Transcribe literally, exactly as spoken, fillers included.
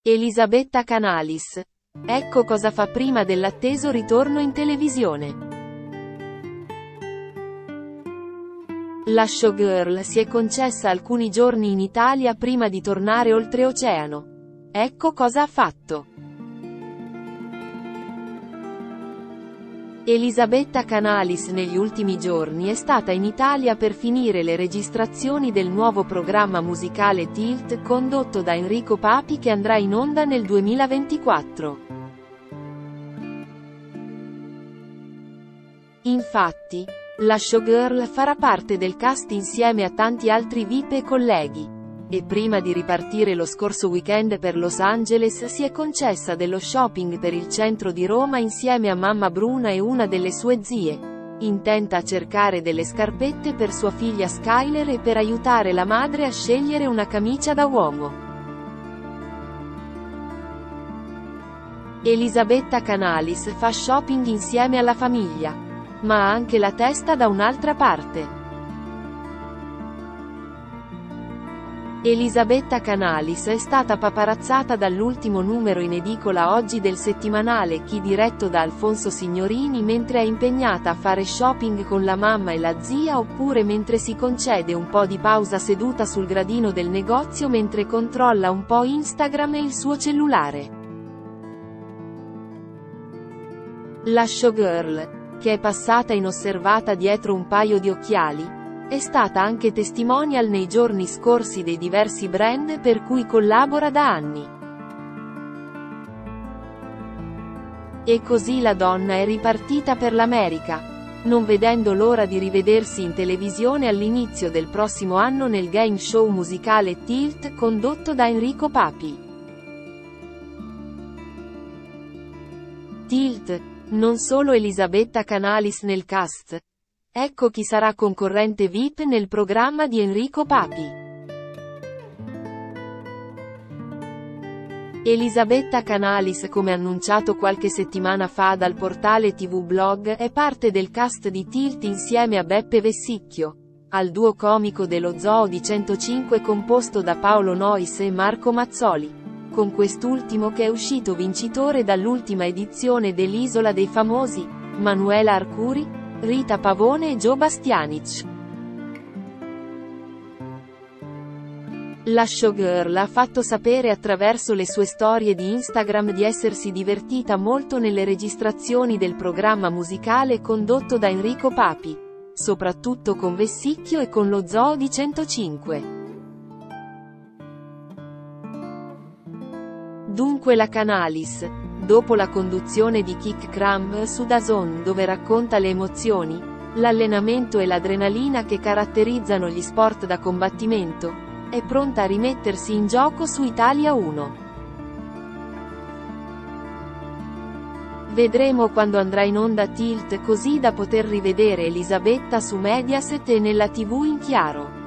Elisabetta Canalis. Ecco cosa fa prima dell'atteso ritorno in televisione. La showgirl si è concessa alcuni giorni in Italia prima di tornare oltreoceano. Ecco cosa ha fatto. Elisabetta Canalis negli ultimi giorni è stata in Italia per finire le registrazioni del nuovo programma musicale Tilt condotto da Enrico Papi che andrà in onda nel duemilaventiquattro. Infatti, la showgirl farà parte del cast insieme a tanti altri V I P e colleghi. E prima di ripartire lo scorso weekend per Los Angeles si è concessa dello shopping per il centro di Roma insieme a mamma Bruna e una delle sue zie, intenta a cercare delle scarpette per sua figlia Skyler e per aiutare la madre a scegliere una camicia da uomo. Elisabetta Canalis fa shopping insieme alla famiglia, ma ha anche la testa da un'altra parte. Elisabetta Canalis è stata paparazzata dall'ultimo numero in edicola oggi del settimanale Chi diretto da Alfonso Signorini mentre è impegnata a fare shopping con la mamma e la zia oppure mentre si concede un po' di pausa seduta sul gradino del negozio mentre controlla un po' Instagram e il suo cellulare. La showgirl, che è passata inosservata dietro un paio di occhiali, è stata anche testimonial nei giorni scorsi dei diversi brand per cui collabora da anni. E così la donna è ripartita per l'America, non vedendo l'ora di rivedersi in televisione all'inizio del prossimo anno nel game show musicale Tilt condotto da Enrico Papi. Tilt, non solo Elisabetta Canalis nel cast. Ecco chi sarà concorrente V I P nel programma di Enrico Papi. Elisabetta Canalis, come annunciato qualche settimana fa dal portale tivù Blog, è parte del cast di Tilt insieme a Beppe Vessicchio, al duo comico dello Zoo di centocinque composto da Paolo Noyes e Marco Mazzoli, con quest'ultimo che è uscito vincitore dall'ultima edizione dell'Isola dei Famosi, Manuela Arcuri, Rita Pavone e Joe Bastianic. La showgirl ha fatto sapere attraverso le sue storie di Instagram di essersi divertita molto nelle registrazioni del programma musicale condotto da Enrico Papi, soprattutto con Vessicchio e con lo Zoo di centocinque. Dunque la Canalis, dopo la conduzione di Kick Crumb su DAZN dove racconta le emozioni, l'allenamento e l'adrenalina che caratterizzano gli sport da combattimento, è pronta a rimettersi in gioco su Italia uno. Vedremo quando andrà in onda Tilt così da poter rivedere Elisabetta su Mediaset e nella tivù in chiaro.